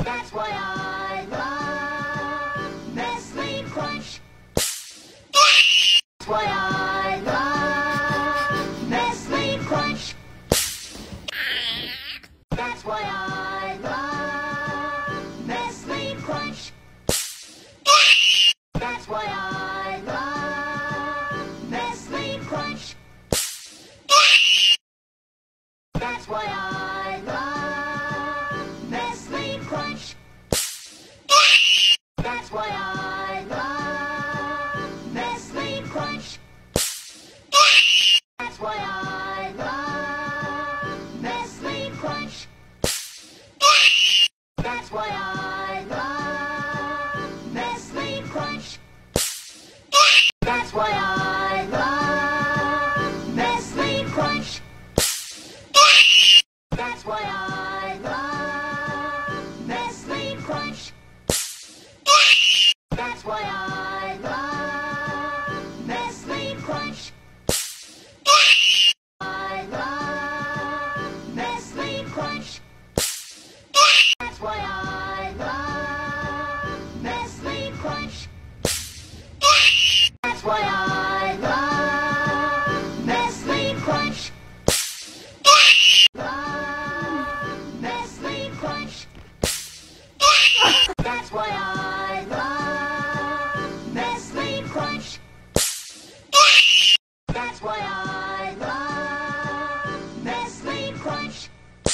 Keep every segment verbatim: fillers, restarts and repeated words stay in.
That's why I love Nestle Crunch. That's why I love Nestle Crunch. That's why I love Nestle Crunch. That's why I love Nestle Crunch. That's why I love Nestle Crunch. That's why I love Nestle Crunch. That's why I love Nestle Crunch. That's why I love Nestle Crunch. That's why I love Nestle Crunch. That's why I love Nestle Crunch. That's why I love Nestle Crunch. I love Nestle Crunch. That's why I love Nestle Crunch. That's why I love Nestle Crunch. Love Nestle Crunch. That's why I love Nestle Crunch. That's why I love Nestle Crunch.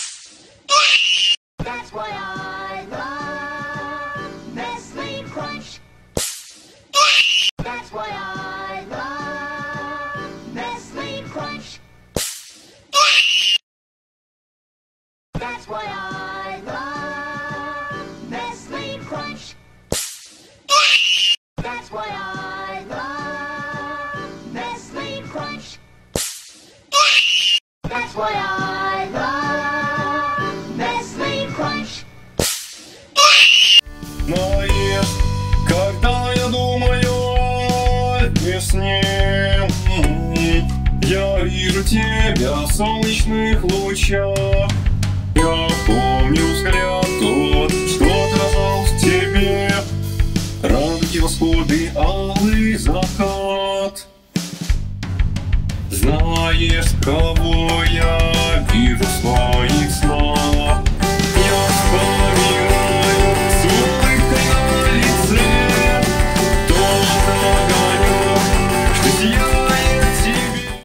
That's why I love Nestle Crunch. That's why I love Nestle Crunch. That's why I love Nestle Crunch. That's why I love Nestle Crunch. That's why I love Nestle Crunch. Наезд, когда я думаю о весне, я вижу тебя в солнечных лучах. Я помню взгляд тот, что отражал в тебе ранки, восходы, алый закат. Знаешь, кого